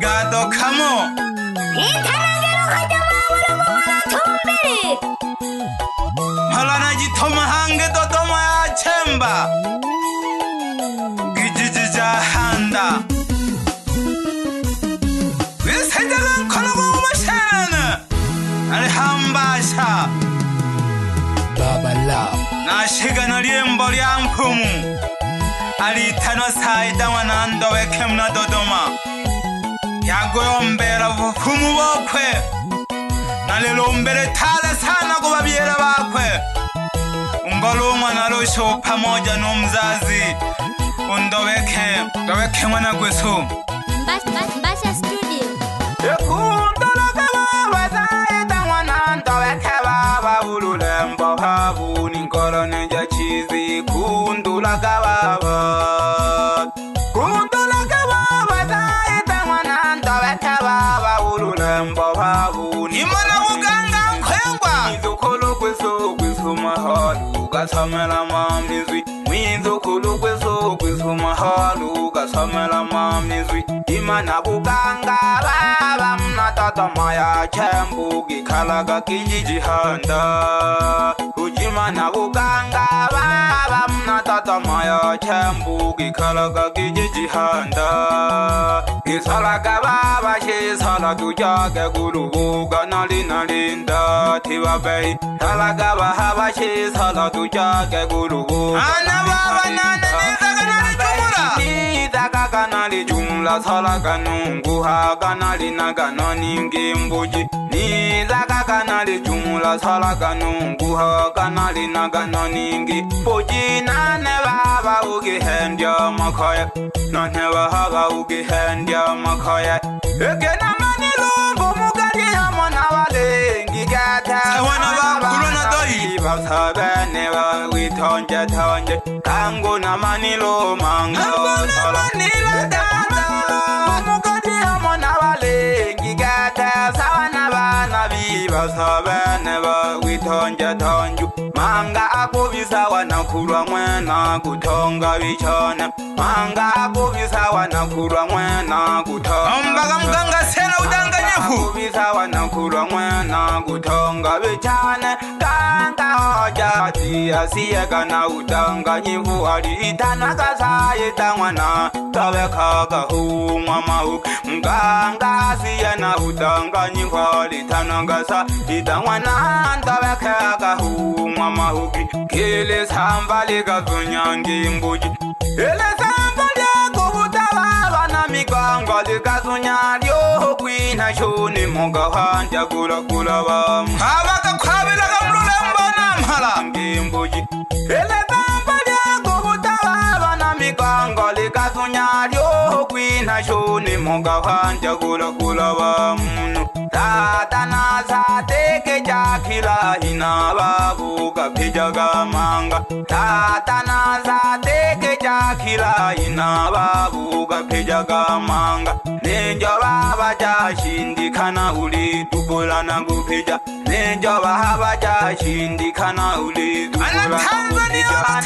Gado kamo Itaragero kajama wala tumbiri Halana jitoma hange dodoma ya chemba Gijiji jahanda Wisenjagan konogo umashana Alhambasha Baba Love Nashiga na liembo lya mpumu Alitano saida wanando wekemna dodoma Yagoyombera bufumu bokwe Nalilombele tala sana kubabiera bakwe Ungolumwa narusho pamoja n'umzazi Undoweke mwana gwesu Basha studio Ekundoloka baba saida wanando weke baba Ululembo habu ninkolo ninja chizi Kundulaka baba Imana uganga nkwengwa Mwizukulu kwesu mahalu Gasamela mamnizwi Mwizukulu kwesu mahalu Gasamela mamnizwi Imana uganga baba Mnatata maya chembu Gikalaga kijiji handa Ujimana uganga baba Mnatata maya chembu Gikalaga kijiji handa Isalaga baba Shisala tujage gulubuga Nalinda Tiwabei Talaga baba Shisala tujage gulubuga Ana baba nana Nizaga kanali jumla Salaga nungu haga Nalinaga naningi mbuji Nizaga kanali jumla Salaga nungu haga Nalinaga naningi mbuji Nane baba ugi hendya makaya Nane baba ugi hendya makaya Ekena manilumbu mugari hamona walengi gata Sawana bakulona doi Basabene wa witonje tonje Kangu na manilo mango Manila dada Mugari hamona walengi gata Sawana bana biba Sabene wa witonje tonju Manga akubisa wanakulwa mwena kutonga bichone Manga akubisa wanakulwa mwena kutonga Ombaga mganga sena udanganyifu Akubisa wanakulwa mwena kutonga bichane Kanga hoja tia siyega na udanganyifu Alitana kasaye tangwana Tawe kaka huumwa mauk Mganga siya na udanganyifu Alitana kasa itangwana Tawe kaka huumwa mahuki Kile samba liga zunyangi mbuji Ile samba liga kubutawa na migongo liga zunyari Kwina shuni moga hanja kula kula wamu Habaka kwabila kamlulembo na mhala Ngimbuji Ile samba liga kubutawa na migongo liga zunyari Kwina shuni moga hanja kula kula wamu Tata na sateke jakila hina babu kapijaga manga Tata na sateke jakila hina babu kapijaga manga Nenjo baba jashindikana uli tubula na kupija Nenjo baba jashindikana uli tubula na kupija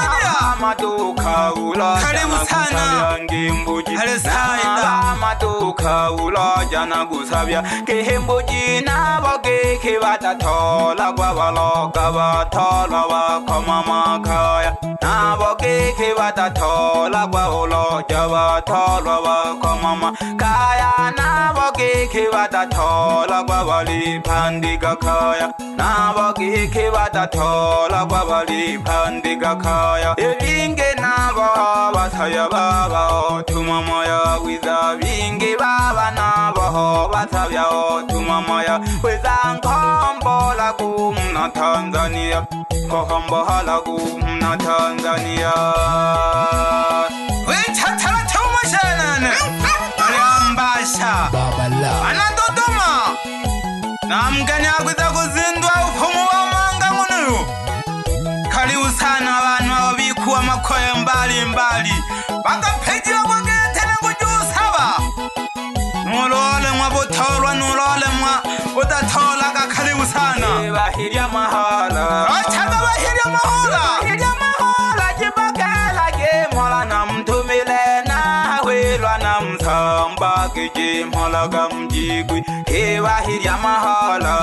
Maduka ula jana kusabya ngimbuji Maduka ula jana kusabya Kihimbuji nabo keke batatola Kwa baloka batola wakoma makaya Nabo keke batatola Kwa uloja batola wakoma makaya Nabo keke batatola Kwa balipandika kaya Nabo keke batatola Kwa balipandika kaya Evinge nabo bataya baba Tumamaya wiza vinge baba nabo bataya Tumamaya wiza nkombola kumna Tanzania Kohombola kumna Tanzania Wechatala tumashanane Aliambasha Baba Love Anadodoma Namganya wiza kuzindwa ufumu wa manga ngunuyu Karibu sana abantu ababikuwa makoye mbali mbali Bagapejira kugetene kujusaba Nulole mwa butorwa nulole mwa udatola karibu sana Bahirya mahala Achaga bahirya mahala Bahirya mahala jibakela gemola na mtumile na Wilwa na msamba kijimo malaga mjigwi Hewa hirya mahala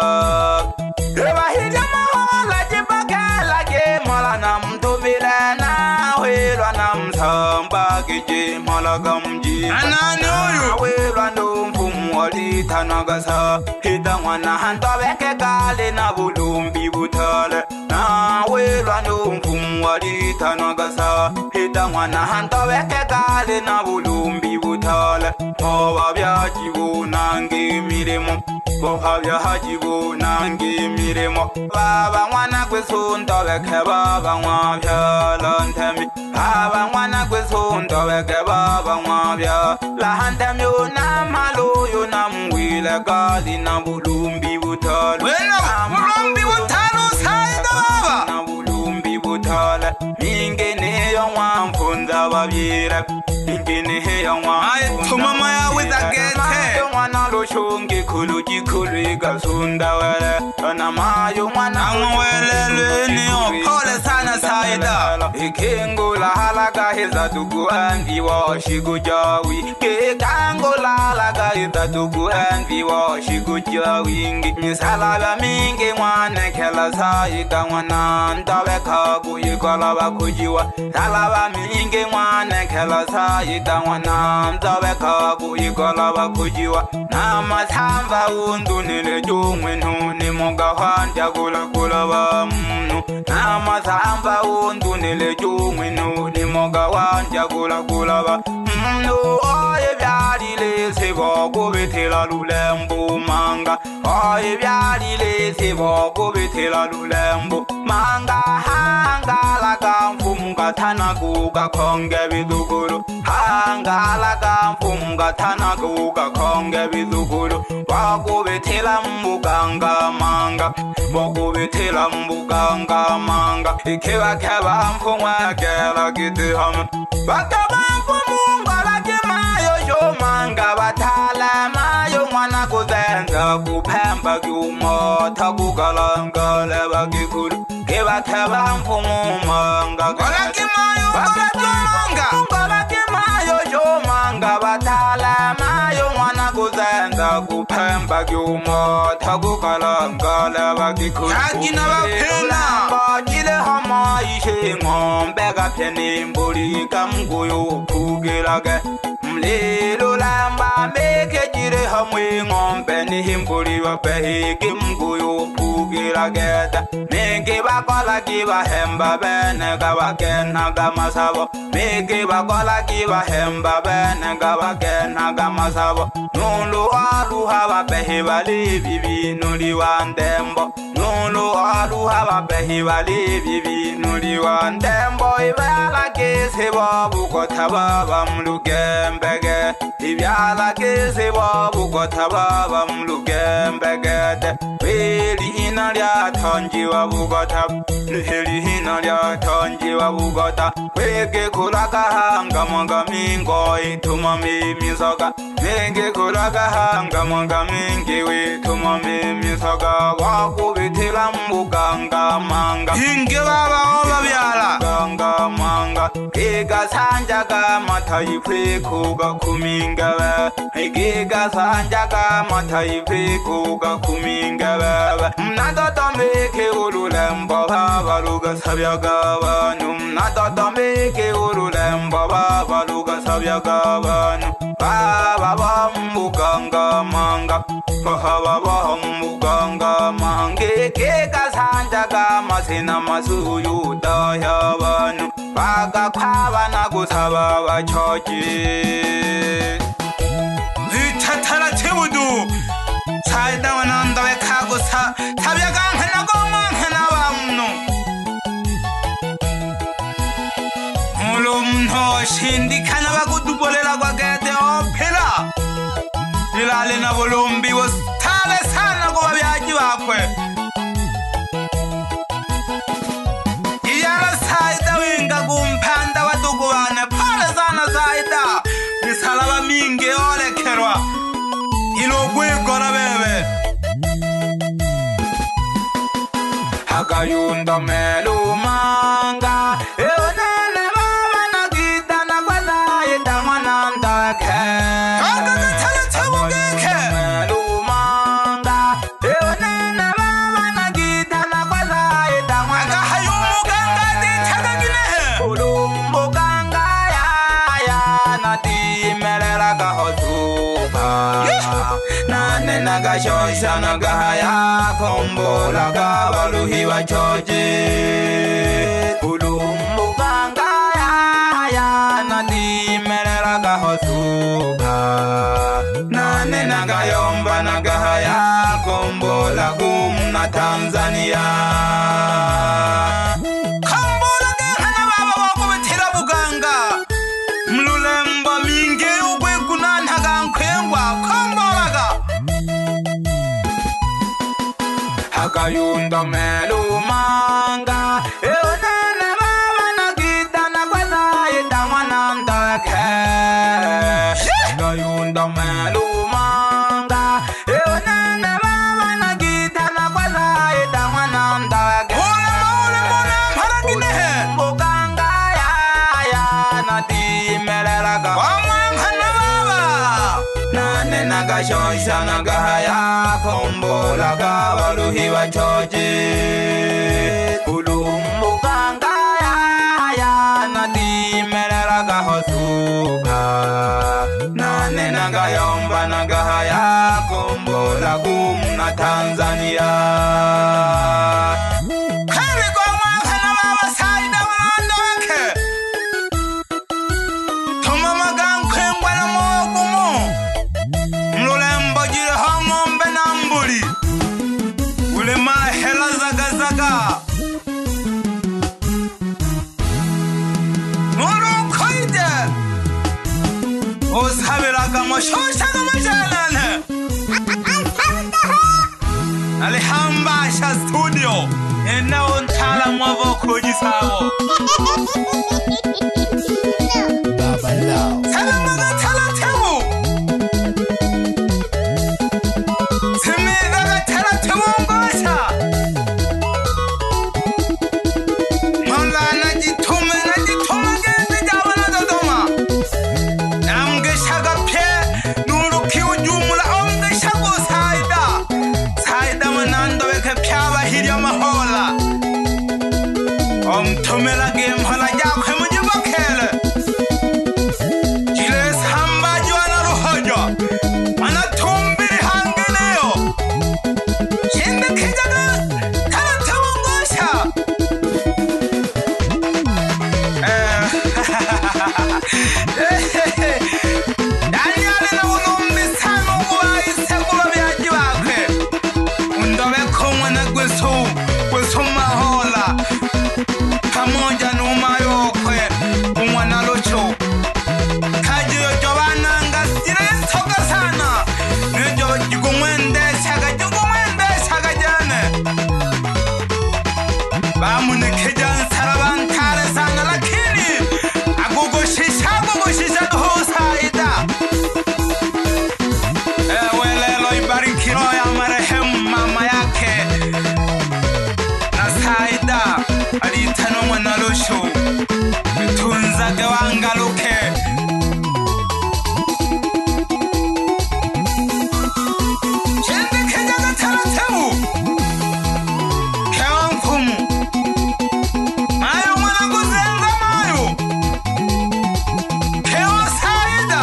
Hewa hirya mahala Jibakela jimala na mtubile na Welwa na msamba Gije malaga mjigwi Anani uyu Welwa ndumfumu walita nagasa Hita mwana hanta weke kale na bulumbi butale Na welwa ndumfumu walita nagasa Hita mwana hanta weke kale na bulumbi butale Mowa byajibu nange miremo Mowa byajibu nange miremo Baba mwana kwesunta weke baba mwabya lantemi Baba mwana kwesunta weke baba mwabya Lahantemi na malo yo na mwile gali na bulumbi butale Wena bulumbi butale usaida baba Na bulumbi butale Mingene yo mwamfunza babire Mingene yo mwamfunza Tumama ya wizagete Mwana lo shungi kulu jikulu igasunda wele Na mayo mwana Angwele niyo pole sana saida Ikengo la halaga heza dugu andi wa shigu jawi Kekango la halaga heza dugu andi wa shigu jawi Misalaba mingi mwane kela saida mwana Ndawe kagu ikola bakujiwa Salaba mingi mwane kela saida mwana Ndawe kagu ikola bakujiwa Nama samba undu nile jungwe nuni Moga hanja gula gula ba mnu Nama samba undu nile jungwe nuni Moga hanja gula gula ba mnu Oye vyari le sebo kubitila lulembu manga Oye vyari le sebo kubitila lulembu Manga hanga laga mfumunga tana guga konge biduguru Hanga laga mfumunga tana guga konge biduguru Wakubitila mbuganga manga Wakubitila mbuganga manga Ikiwa keba mfumwa kela gidihame Bakaba mfumunga laki mayo yo manga Batala mayo mwana kuzenza kupemba Kiumota kugalangale bakikuru Kiba keba mfumumanga Kolaki mayo Kolaki mayo yo manga Batala mayo mwana kuzenza kupemba Kiumota kugalangale bakikuru Yakina bapena Bakile hama ishe ngombe Gapyeni mbuli kamguyo kugilage Mlilo lamba meke jire hamwe ngombe Ni himbuli wapehiki mguyo kugilageta Meke bakola kiba hemba bene Gabakena gamasabo Meke bakola kiba hemba bene Gabakena gamasabo Nulu aluha wapehi wali bibi Nuli wandembo Nulu aluha wapehi wali bibi Nuli wandembo Ibala kisi wabu kotaba mlugembege Ibyala kisi wabu kotaba mlugembege Wili hina lya tonji wabu kotab Wili hina lya tonji wabu kotab Wege kulaka hanga mwanga mingo Ituma mimisoka Wege kulaka hanga mwanga mingi Ituma mimisoka Wakubitila mbuganga manga Hingi baba oba byala Ganga manga Giga sanjaga mataife kuga kumingawe Giga sanjaga mataife kuga kumingawe Mnadota meke urulembo baba luga sabyaga banu Mnadota meke urulembo baba luga sabyaga banu Baba bambuganga manga Baba bambuganga mange Giga sanjaga masina masuyu daya banu Baga kwaba na gusaba bachoji Zitatala chibudu Saida wananda wekago sabyaga nkena goma nkena bamnu Mulumno shindikana bakudubolela kwa gete opila Ilale na bulumbi wostale sana kwa byaji bakwe Iyala saida winga gumpanda watugubane pale sana saida Misalaba mingi olekerwa Ilogwigora bebe Hakayunda melu manga Eonele mama na gita na kwa saida mwananda ke Kaka tala chabuge nane nagashosha nagahaya kombola gabaluhi bacoje ulumuganga ya nadimerera gahosuka nane nagayomba nagahaya kombola gumna Tanzania kombola gehana baba wako betera buganga mlulemba minge ugwe kunantaga nkwengwa kombolaga hakayunda melumanga eonene baba nagitana kwazaye damwanandake hakayunda melumanga eonene baba nagitana kwazaye damwanandake mula mparaginehe muganga ya nadimereraga wamwankana baba nane nagashosha nagahaya kombola gabaluhi bacoje ulumuganga ya nadimereraga hosuka nane nagayomba nagahaya kombola gumna Tanzania Alihambasha studio eneo mtaalamu wa vokoji sawo Baba Lao. Salamaga talatewu Simigaga talatewu ngosha Mola najitume gende jabana Dodoma Namgeshaga pye nuruki ujumula omgeshago Saida manando weke pyaba hirya mahola Omtumela gemhola jakwe mujibokele Jiles hamba juana ruhojo Manatumbiri hangeneyo Shinde kijaga talatewongosha Daniel na ulumbi sana uwa isekula vyaji wakwe Undowe kumwana gwesu mahola Pamoja numayokwe umwana lucho Kaji yojo bananga sire soka sana Nyojo jigumwende shaga jane Bamunikeja nsarabantale sana lakini Agugushisha duhu Saida Welelo ibarikiro ya marehemu mama yake na Saida alitano mwanalosho tunzage wangaluke Chende kejaga talatewu Kewa mfumu Mayo mwanangu zenga mayo Kewa Saida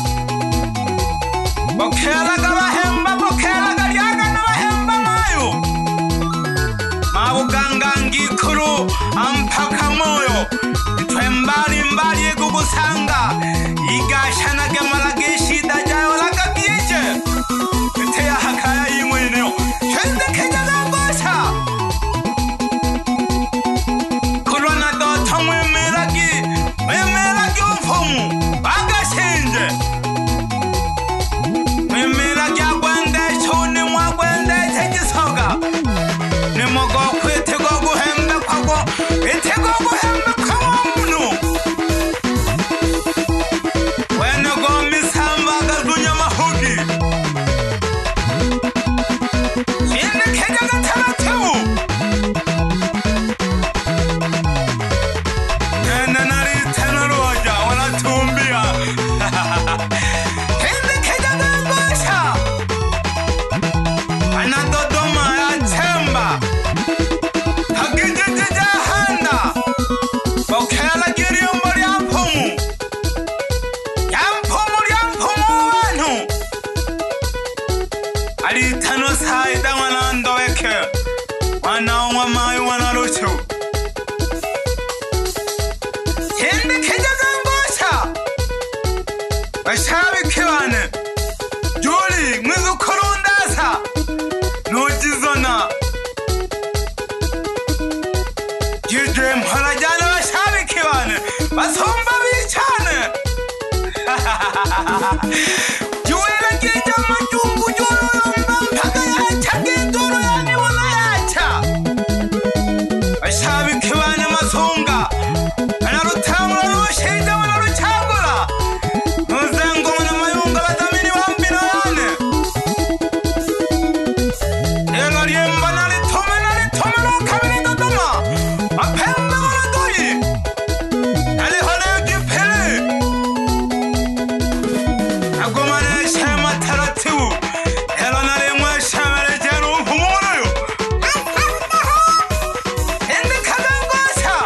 Bokelaga bahemba bokelaga lyaga na bahemba mayo Mabuganga ngikuru ampaka moyo Ntwe mbali gugusanga Igashana gemalagishi dajayo laga bieje Teya hakaya yingweneo Chende kejaga ngosha Kulwana doto mwemelagi umfumu Bagashinje Mwemelagi agwende chuni mwagwende tejisoga Nimogo kwitego guhembe kwago Itego guhembe kwa munu Wenego Saida mwana ndoweke wanaumwa mayu wana luchu Hindi kijaga ngosha Bashabiki wane Juli mwizu kurundasa Nujizona Jidre mhalajana bashabiki wane Basomba bichane Juwela kija majungu jolo yomba mpaka yacha Gidoro yani wana yacha Bashabiki wane masonga Anarutangula nushida wana ruchagula Nuzengo wana mayunga batamini wambina wane Elo liemba nalitome nukabini dodoma Mapembe wana doi Nalihole kipili Nagumane shema taratibu Elo nalimwe shemele jenu humuluyu Hindi kadangosha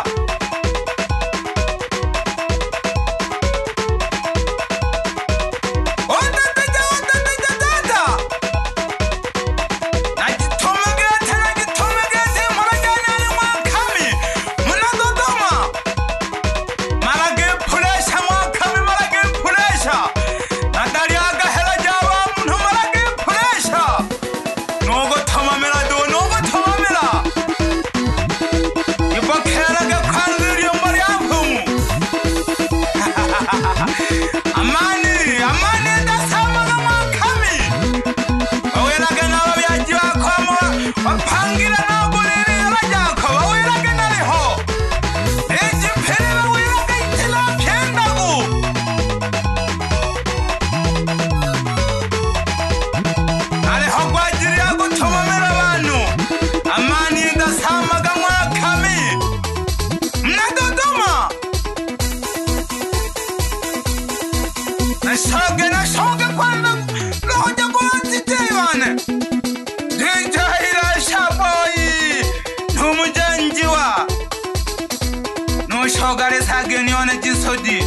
Nashoge kwanza Loja kuanzi tewane Dijahira shaboyi Numujanjiwa Nushogare sage nione jisodi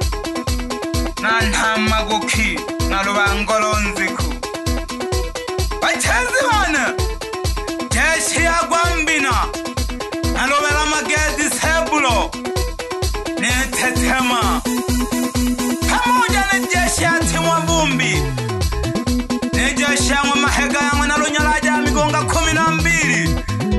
Nantama guki Narubangolo nziku Bachezi wane Jeshi ya gwambina Narubela magezi sebulo Netetema Pamoja na jeshi ya timwa vumbi Ni jeshi ya mahega ya mwana lunyalaja migonga 12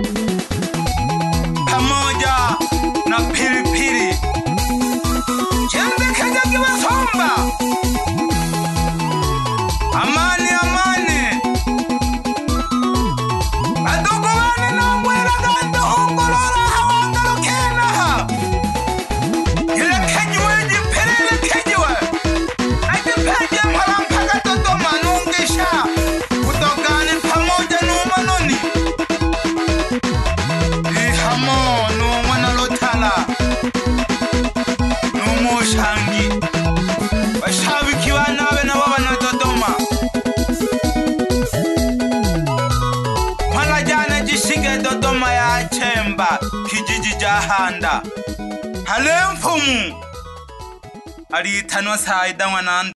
Pamoja na pilipili Jembe keja kiwa somba Amani amani Adugu wane na mwela ganda hongolola hawangalo kenaha Ile kejiwe jipilile kejiwe Ajipeje mwala mpaka Dodoma nungisha Kutogani pamoja numanoni Ihamo numana lotala Numushangi Bashabiki wanawe na wawa na Dodoma Mwala jana jishige Dodoma ya Chemba Kijiji jahanda Hale mfumu Alitanwa Saida mwana